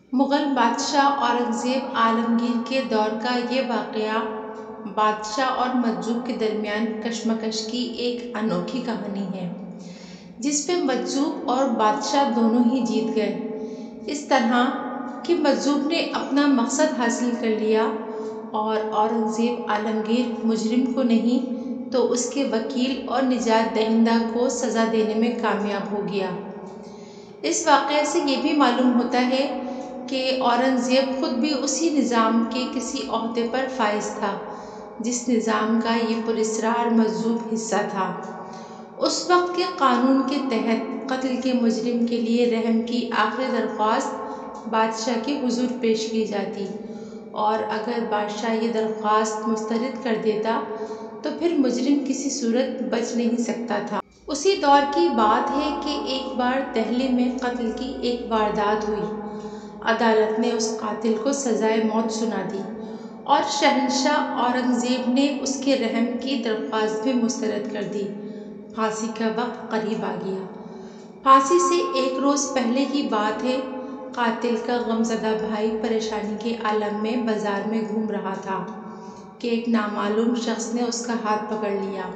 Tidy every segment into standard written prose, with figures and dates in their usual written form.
مغل بادشاہ اورنگزیب عالمگیر کے دور کا یہ واقعہ بادشاہ اور مجذوب کے درمیان کشمکش کی ایک انوکھی کہانی ہے، جس پہ مجذوب اور بادشاہ دونوں ہی جیت گئے، اس طرح کہ مجذوب نے اپنا مقصد حاصل کر لیا اور اورنگزیب عالمگیر مجرم کو نہیں تو اس کے وکیل اور نجات دہندہ کو سزا دینے میں کامیاب ہو گیا۔ اس واقعے سے یہ بھی معلوم ہوتا ہے کہ اورنگزیب خود بھی اسی نظام کے کسی عہدے پر فائز تھا جس نظام کا یہ پراسرار مجذوب حصہ تھا۔ اس وقت کے قانون کے تحت قتل کے مجرم کے لیے رحم کی آخری درخواست بادشاہ کے حضور پیش کی جاتی، اور اگر بادشاہ یہ درخواست مسترد کر دیتا تو پھر مجرم کسی صورت بچ نہیں سکتا تھا۔ اسی دور کی بات ہے کہ ایک بار دہلی میں قتل کی ایک واردات ہوئی۔ عدالت نے اس قاتل کو سزائے موت سنا دی اور شہنشاہ اورنگزیب نے اس کے رحم کی درخواست بھی مسترد کر دی۔ پھانسی کا وقت قریب آ گیا۔ پھانسی سے ایک روز پہلے کی بات ہے، قاتل کا غمزدہ بھائی پریشانی کے عالم میں بازار میں گھوم رہا تھا کہ ایک نامعلوم شخص نے اس کا ہاتھ پکڑ لیا۔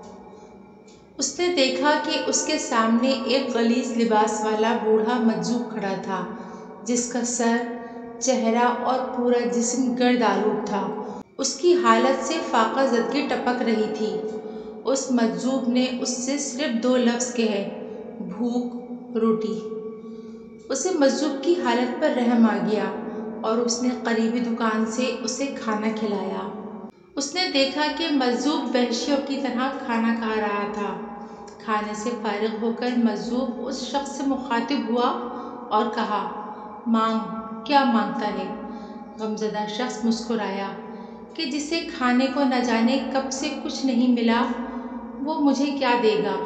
اس نے دیکھا کہ اس کے سامنے ایک غلیظ لباس والا بوڑھا مجذوب کھڑا تھا، جس کا سر، چہرہ اور پورا جسم گرد آلود تھا۔ اس کی حالت سے فاقہ زدگی ٹپک رہی تھی۔ اس مجذوب نے اس سے صرف 2 لفظ کہے: بھوک، روٹی۔ اسے مجذوب کی حالت پر رحم آ گیا اور اس نے قریبی دکان سے اسے کھانا کھلایا۔ اس نے دیکھا کہ مجذوب وحشیوں کی طرح کھانا کھا رہا تھا۔ کھانے سے فارغ ہو کر مجذوب اس شخص سے مخاطب ہوا اور کہا: مانگ، کیا مانگتا ہے؟ غمزدہ شخص مسکرایا کہ جسے کھانے کو نہ جانے کب سے کچھ نہیں ملا، وہ مجھے کیا دے گا؟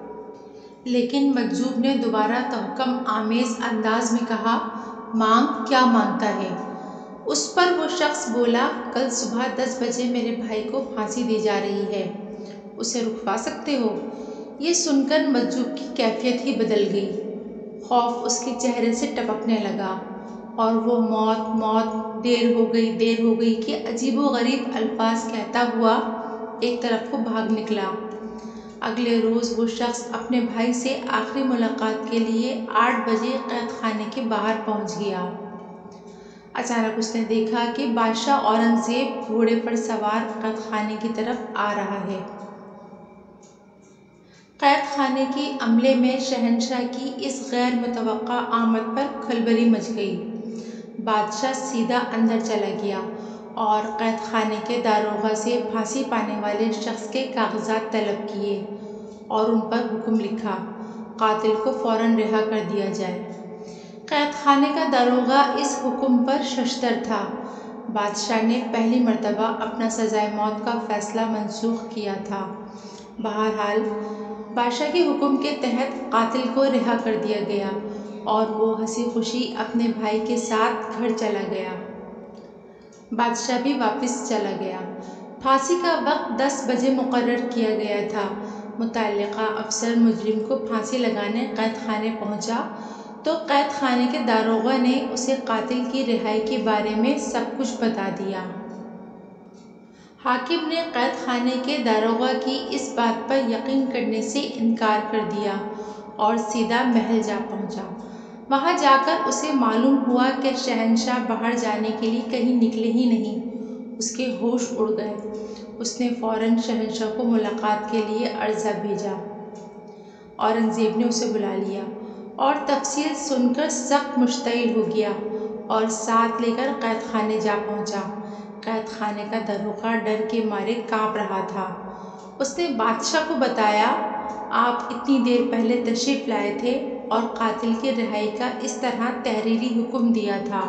لیکن مجذوب نے دوبارہ تحکم آمیز انداز میں کہا: مانگ، کیا مانگتا ہے؟ اس پر وہ شخص بولا: کل صبح 10 بجے میرے بھائی کو پھانسی دی جا رہی ہے، اسے رکوا سکتے ہو؟ یہ سن کر مجذوب کی کیفیت ہی بدل گئی۔ خوف اس کے چہرے سے ٹپکنے لگا اور وہ موت، موت، دیر ہو گئی، دیر ہو گئی کے عجیب و غریب الفاظ کہتا ہوا ایک طرف کو بھاگ نکلا۔ اگلے روز وہ شخص اپنے بھائی سے آخری ملاقات کے لیے 8 بجے قید خانے کے باہر پہنچ گیا۔ اچانک اس نے دیکھا کہ بادشاہ اورنگزیب گھوڑے پر سوار قید خانے کی طرف آ رہا ہے۔ قید خانے کے عملے میں شہنشاہ کی اس غیر متوقع آمد پر کھلبلی مچ گئی۔ بادشاہ سیدھا اندر چلا گیا اور قید خانے کے داروغہ سے پھانسی پانے والے شخص کے کاغذات طلب کیے اور ان پر حکم لکھا: قاتل کو فوراً رہا کر دیا جائے۔ قید خانے کا داروغہ اس حکم پر ششدر تھا۔ بادشاہ نے پہلی مرتبہ اپنا سزائے موت کا فیصلہ منسوخ کیا تھا۔ بہرحال بادشاہ کے حکم کے تحت قاتل کو رہا کر دیا گیا اور وہ ہنسی خوشی اپنے بھائی کے ساتھ گھر چلا گیا۔ بادشاہ بھی واپس چلا گیا۔ پھانسی کا وقت 10 بجے مقرر کیا گیا تھا۔ متعلقہ افسر مجرم کو پھانسی لگانے قید خانے پہنچا تو قید خانے کے داروغہ نے اسے قاتل کی رہائی کے بارے میں سب کچھ بتا دیا۔ حاکم نے قید خانے کے داروغہ کی اس بات پر یقین کرنے سے انکار کر دیا اور سیدھا محل جا پہنچا۔ وہاں جا کر اسے معلوم ہوا کہ شہنشاہ باہر جانے کے لیے کہیں نکلے ہی نہیں۔ اس کے ہوش اڑ گئے۔ اس نے فوراً شہنشاہ کو ملاقات کے لیے عرضہ بھیجا۔ اورنگزیب نے اسے بلا لیا اور تفصیل سن کر سخت مشتعل ہو گیا اور ساتھ لے کر قید خانے جا پہنچا۔ قید خانے کا داروغہ ڈر کے مارے کانپ رہا تھا۔ اس نے بادشاہ کو بتایا: آپ اتنی دیر پہلے تشریف لائے تھے اور قاتل کی رہائی کا اس طرح تحریری حکم دیا تھا۔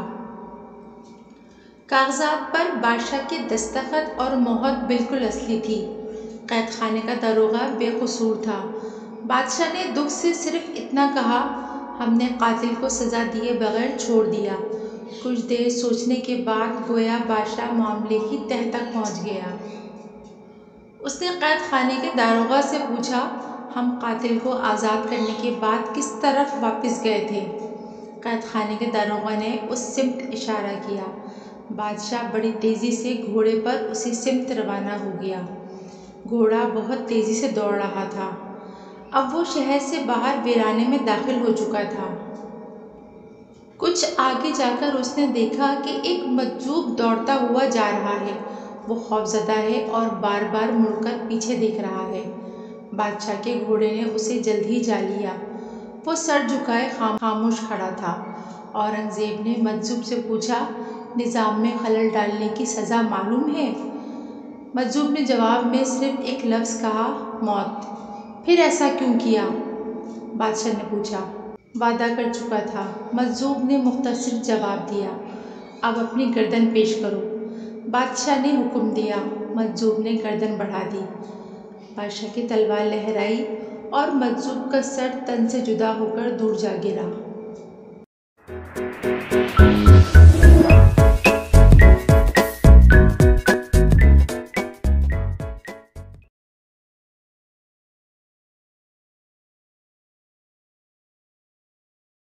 کاغذات پر بادشاہ کے دستخط اور مہر بالکل اصلی تھی۔ قید خانے کا داروغہ بے قصور تھا۔ بادشاہ نے دکھ سے صرف اتنا کہا: ہم نے قاتل کو سزا دیے بغیر چھوڑ دیا۔ کچھ دیر سوچنے کے بعد گویا بادشاہ معاملے کی تہہ تک پہنچ گیا۔ اس نے قید خانے کے داروغہ سے پوچھا: ہم قاتل کو آزاد کرنے کے بعد کس طرف واپس گئے تھے؟ قید خانے کے داروغہ نے اس سمت اشارہ کیا۔ بادشاہ بڑی تیزی سے گھوڑے پر اسی سمت روانہ ہو گیا۔ گھوڑا بہت تیزی سے دوڑ رہا تھا۔ اب وہ شہر سے باہر ویرانے میں داخل ہو چکا تھا۔ کچھ آگے جا کر اس نے دیکھا کہ ایک مجذوب دوڑتا ہوا جا رہا ہے۔ وہ خوفزدہ ہے اور بار بار مڑ کر پیچھے دیکھ رہا ہے۔ بادشاہ کے گھوڑے نے اسے جلد ہی جا لیا۔ وہ سر جھکائے خاموش کھڑا تھا۔ اورنگزیب نے مجذوب سے پوچھا، نظام میں خلل ڈالنے کی سزا معلوم ہے؟ مجذوب نے جواب میں صرف ایک لفظ کہا، موت۔ پھر ایسا کیوں کیا؟ بادشاہ نے پوچھا۔ وعدہ کر چکا تھا، مجذوب نے مختصر جواب دیا۔ اب اپنی گردن پیش کرو۔ بادشاہ نے حکم دیا۔ مجذوب نے گردن بڑھا دی۔ بادشاہ کی تلوار لہرائی اور مجذوب کا سر تن سے جدا ہو کر دور جا گرا۔